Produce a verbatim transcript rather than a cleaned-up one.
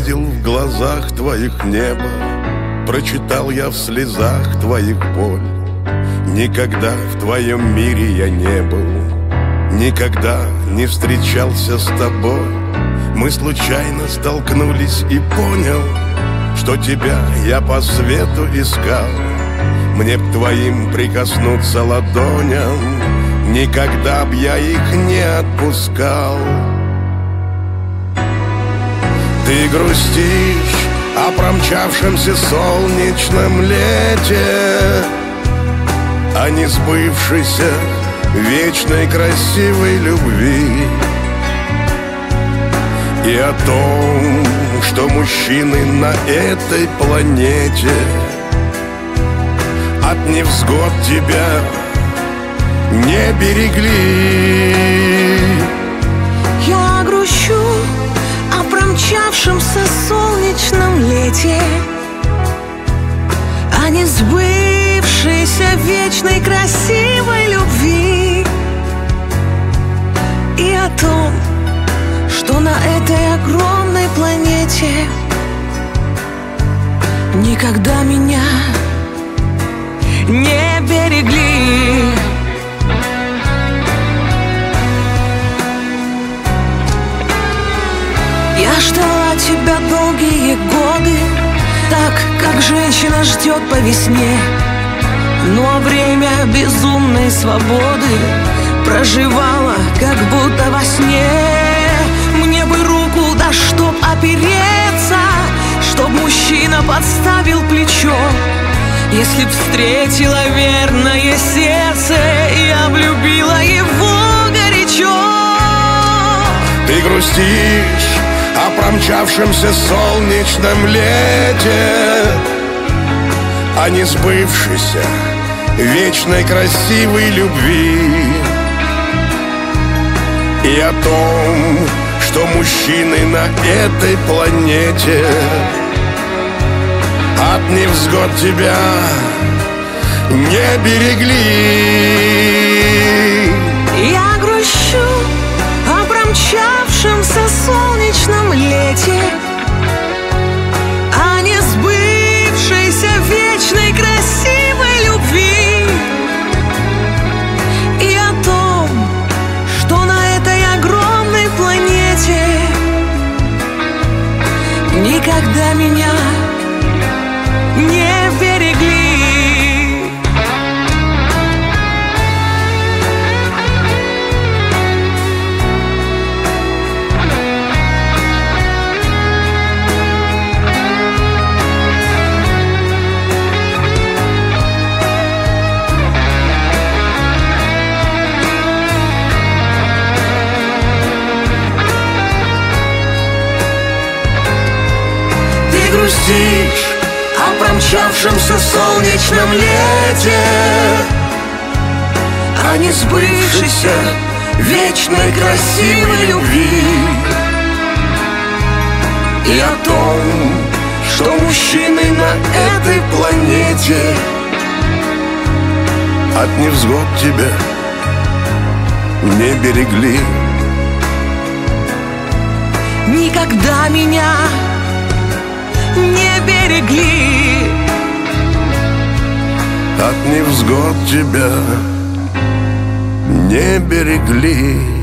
увидел в глазах твоих небо, прочитал я в слезах твоих боль. Никогда в твоем мире я не был, никогда не встречался с тобой. Мы случайно столкнулись и понял, что тебя я по свету искал. Мне б твоим прикоснуться ладоням, никогда б я их не отпускал. Ты грустишь о промчавшемся солнечном лете, о несбывшейся вечной красивой любви и о том, что мужчины на этой планете от невзгод тебя не берегли. Я грущу о промчавшемся солнечном лете, о несбывшейся вечной красивой любви и о том, что на этой огромной планете никогда меня не берегли. Я ждала тебя долгие годы, так, как женщина ждет по весне. Ну а время безумной свободы проживала, как будто во сне. Мне бы руку, да чтоб опереться, чтоб мужчина подставил плечо. Если б встретила верное сердце, я влюбила его горячо. Ты грустишь о промчавшемся солнечном лете, о несбывшейся вечной красивой любви и о том, что мужчины на этой планете от невзгод тебя не берегли. Я грущу о промчавшемся солнечном лете, о несбывшейся вечной красивой любви и о том, что на этой огромной планете никогда меня не берегли. Ты грустишь о промчавшемся солнечном лете, о несбывшейся вечной красивой любви и о том, что мужчины на этой планете от невзгод тебя не берегли. Никогда меня не берегли. От невзгод тебя не берегли.